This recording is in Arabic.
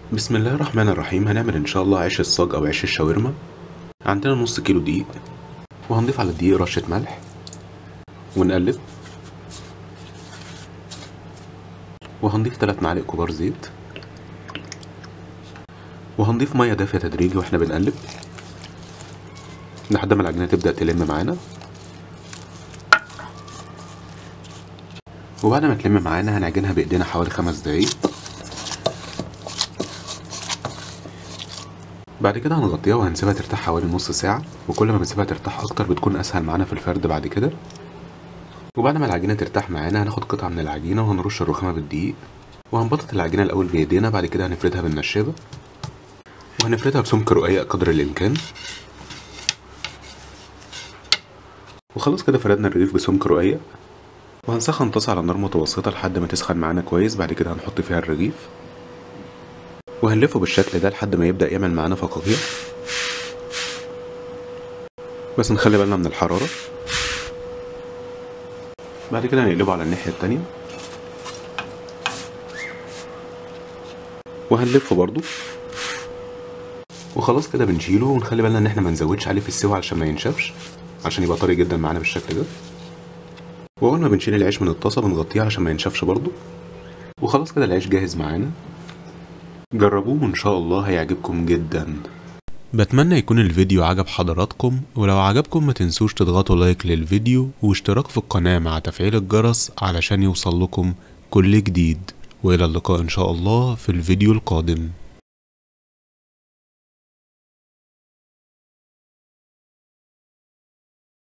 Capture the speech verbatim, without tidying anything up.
بسم الله الرحمن الرحيم. هنعمل ان شاء الله عيش الصاج او عيش الشاورما. عندنا نص كيلو دقيق، وهنضيف على الدقيق رشة ملح ونقلب، وهنضيف ثلاث معالق كبار زيت، وهنضيف ميه دافيه تدريجي واحنا بنقلب لحد ما العجينه تبدا تلم معانا. وبعد ما تلم معانا هنعجنها بايدينا حوالي خمس دقايق. بعد كده هنغطيها وهنسيبها ترتاح حوالي نص ساعه، وكل ما بنسيبها ترتاح اكتر بتكون اسهل معانا في الفرد بعد كده. وبعد ما العجينه ترتاح معانا هناخد قطعه من العجينه وهنرش الرخامه بالدقيق، وهنبطط العجينه الاول بايدينا، بعد كده هنفردها بالنشابه، وهنفردها بسمك رقيق قدر الامكان. وخلاص كده فردنا الرغيف بسمك رقيق، وهنسخن طاسة على نار متوسطة لحد ما تسخن معانا كويس. بعد كده هنحط فيها الرغيف وهنلفه بالشكل ده لحد ما يبدأ يعمل معانا فقاقيع، بس نخلي بالنا من الحرارة. بعد كده هنقلبه على الناحية التانية وهنلفه برضو، وخلاص كده بنشيله ونخلي بالنا ان احنا ما نزودش عليه في السوا علشان ما ينشفش، عشان يبقى طري جدا معانا بالشكل ده. واول ما بنشيل العيش من الطاسة بنغطيه علشان ما ينشفش برضو. وخلاص كده العيش جاهز معانا، جربوه وان شاء الله هيعجبكم جدا. بتمنى يكون الفيديو عجب حضراتكم، ولو عجبكم ما تنسوش تضغطوا لايك للفيديو واشتراك في القناة مع تفعيل الجرس علشان يوصل لكم كل جديد. والى اللقاء ان شاء الله في الفيديو القادم.